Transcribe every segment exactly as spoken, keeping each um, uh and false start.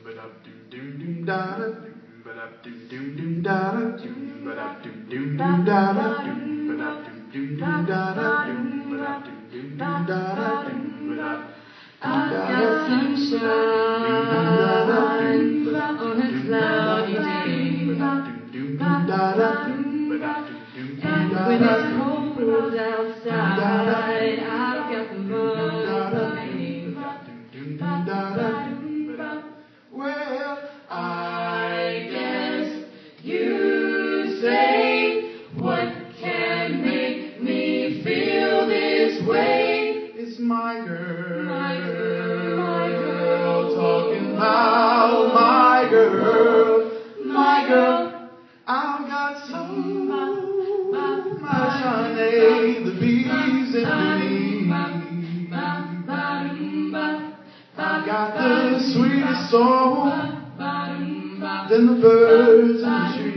I've got sunshine on a cloudy day, and when it's cold outside, I've got the money. Well, I guess you say, what can make me feel this way? It's my girl, my girl, my girl, talking about my girl, my girl. I've got so much honey, the bees in me. I've got the sweetest song than the birds in the tree.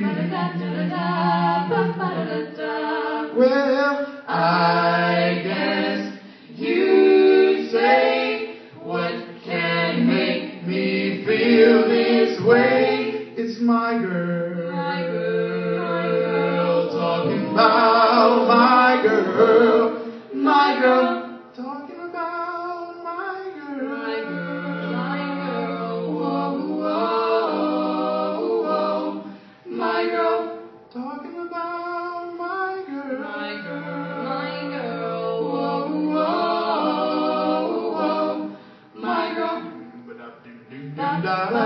Well, I guess you say, what can make me feel this way? It's my girl, my girl, my girl, talking about my girl, my girl. talking about my girl, My girl, my girl, whoa, whoa, whoa, my girl, talking about my girl, my girl, my girl, whoa, whoa, whoa, my girl. da da da.